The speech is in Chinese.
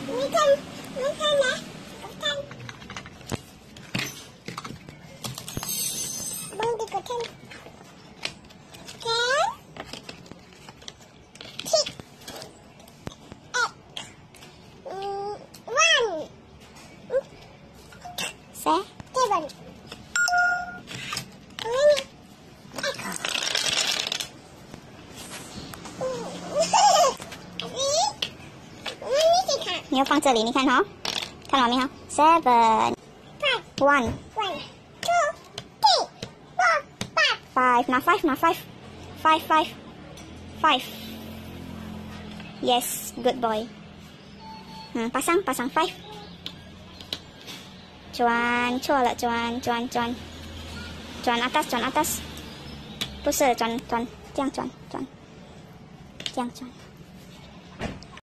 你看来，我看，帮这个看，one， seven， 你要放这里，你看哈、哦，看到没有 ？7 1 1 2 3 4 5 5拿 5拿 5 Yes, good boy. Pasang 5. 转错了，转 atas， 不是转，这样转，这样转。